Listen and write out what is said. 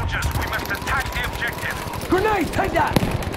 soldiers. We must attack the objective. Grenade, take that!